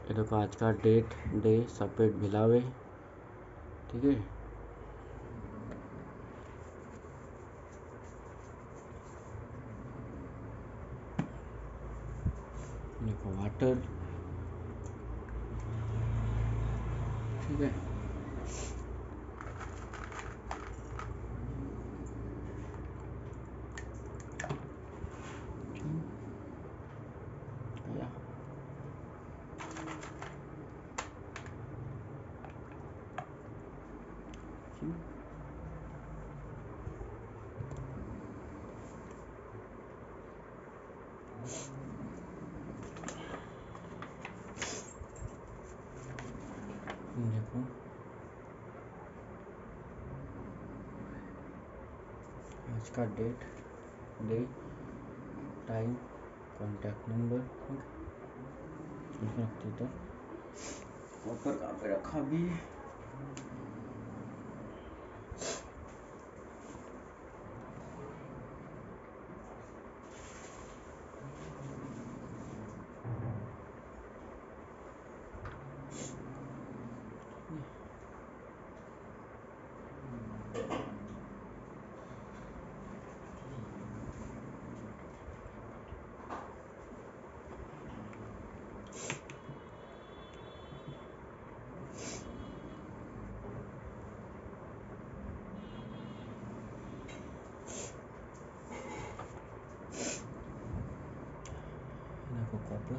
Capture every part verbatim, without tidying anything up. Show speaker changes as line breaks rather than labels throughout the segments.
ये देखो आज का डेट डे सफेद भिलावे, ठीक है। देखो वाटर, ठीक है। या देखो आज का date day time contact number रखते तो ऊपर कहाँ पे रखा भी। देखो कॉपर,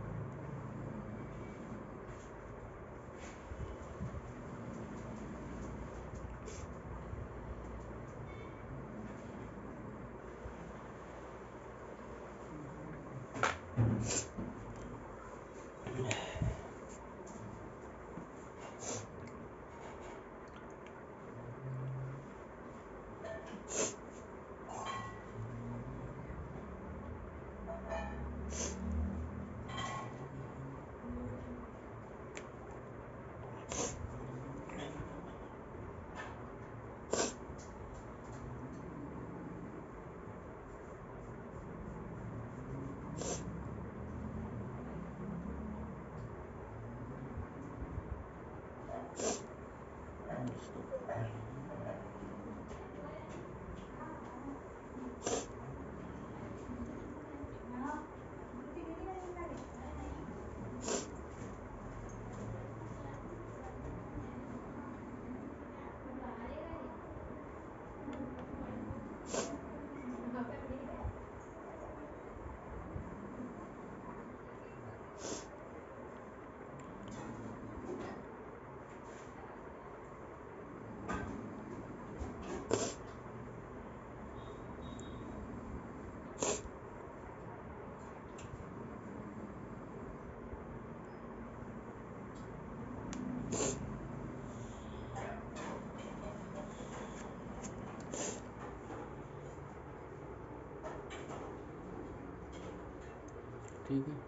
ठीक है।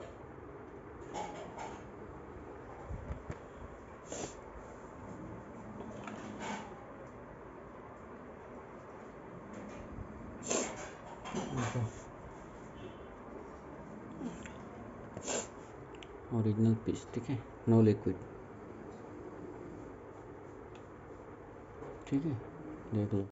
ओरिजिनल पीस, ठीक है, नो लिक्विड, ठीक है, देख लो।